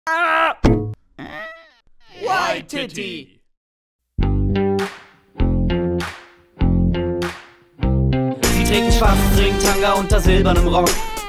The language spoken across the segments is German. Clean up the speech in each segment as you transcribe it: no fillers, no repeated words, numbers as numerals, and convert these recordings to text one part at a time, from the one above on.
White Titty. Sie trägt einen schwarzen Stringtanga unter silbernem Rock.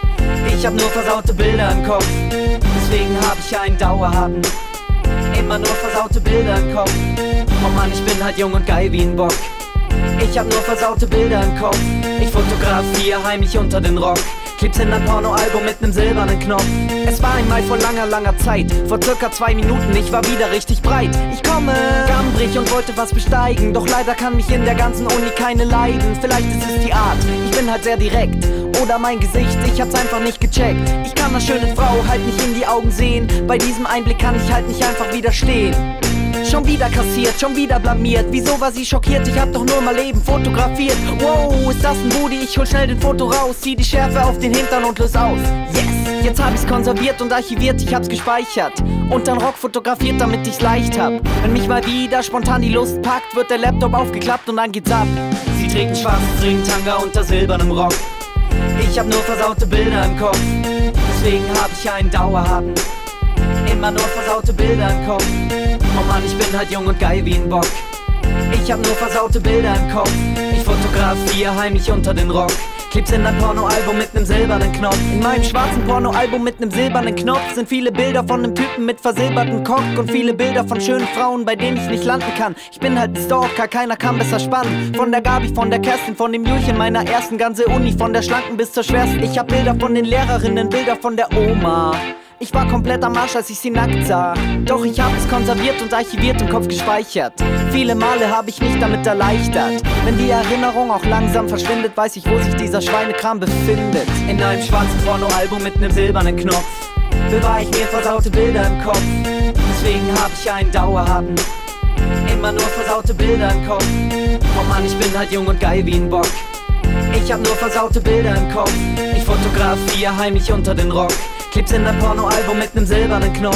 Ich hab nur versaute Bilder im Kopf, deswegen hab ich einen Dauerharten. Immer nur versaute Bilder im Kopf. Oh Mann, ich bin halt jung und geil wie ein Bock. Ich hab nur versaute Bilder im Kopf. Ich fotografiere heimlich unter den Rock. Clips in ein Pornoalbum mit nem silbernen Knopf. Es war einmal vor langer, langer Zeit. Vor circa 2 Minuten, ich war wieder richtig breit. Ich komme gambrig und wollte was besteigen. Doch leider kann mich in der ganzen Uni keine leiden. Vielleicht ist es die Art, ich bin halt sehr direkt. Oder mein Gesicht, ich hab's einfach nicht gecheckt. Ich kann einer schönen Frau halt nicht in die Augen sehen. Bei diesem Einblick kann ich halt nicht einfach widerstehen. Schon wieder kassiert, schon wieder blamiert. Wieso war sie schockiert? Ich hab doch nur mal eben fotografiert. Wow, ist das ein Booty? Ich hol schnell den Foto raus. Zieh die Schärfe auf den Hintern und löse aus. Yes! Jetzt hab ich's konserviert und archiviert, ich hab's gespeichert. Und dann Rock fotografiert, damit ich's leicht hab. Wenn mich mal wieder spontan die Lust packt, wird der Laptop aufgeklappt und dann geht's ab. Sie trägt einen schwarzen Stringtanga unter silbernem Rock. Ich hab nur versaute Bilder im Kopf, deswegen hab ich einen Dauerharten. Immer nur versaute Bilder im Kopf. Oh Mann, ich bin halt jung und geil wie ein Bock. Ich hab nur versaute Bilder im Kopf. Ich fotografiere heimlich unter den Rock. Clips in ein Pornoalbum mit nem silbernen Knopf. In meinem schwarzen Pornoalbum mit nem silbernen Knopf sind viele Bilder von nem Typen mit versilbertem Cock und viele Bilder von schönen Frauen, bei denen ich nicht landen kann. Ich bin halt ein Stalker, keiner kann besser spannen. Von der Gabi, von der Kerstin, von dem Julchen meiner ersten, ganze Uni, von der schlanken bis zur schwersten. Ich hab Bilder von den Lehrerinnen, Bilder von der Oma. Ich war komplett am Arsch, als ich sie nackt sah. Doch ich hab es konserviert und archiviert im Kopf gespeichert. Viele Male hab ich mich damit erleichtert. Wenn die Erinnerung auch langsam verschwindet, weiß ich, wo sich dieser Schweinekram befindet. In einem schwarzen Pornoalbum mit nem silbernen Knopf bewahr ich mir versaute Bilder im Kopf. Deswegen hab ich einen Dauerharten. Immer nur versaute Bilder im Kopf. Oh Mann, ich bin halt jung und geil wie ein Bock. Ich hab nur versaute Bilder im Kopf. Ich fotografiere heimlich unter den Rock. Clips in ein Pornoalbum mit nem silbernen Knopf.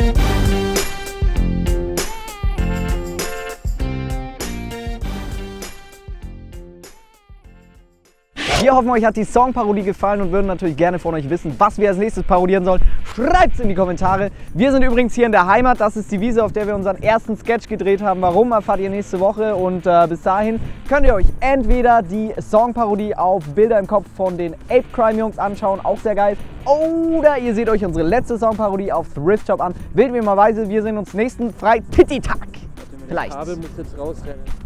Wir hoffen, euch hat die Songparodie gefallen und würden natürlich gerne von euch wissen, was wir als nächstes parodieren sollen. Schreibt's in die Kommentare. Wir sind übrigens hier in der Heimat. Das ist die Wiese, auf der wir unseren ersten Sketch gedreht haben. Warum, erfahrt ihr nächste Woche. Und bis dahin könnt ihr euch entweder die Songparodie auf Bilder im Kopf von den Ape Crime Jungs anschauen, auch sehr geil. Oder ihr seht euch unsere letzte Songparodie auf Thrift Shop an. Wählt wie immer weise. Wir sehen uns nächsten Freitag. Vielleicht. Das Kabel muss jetzt rausrennen.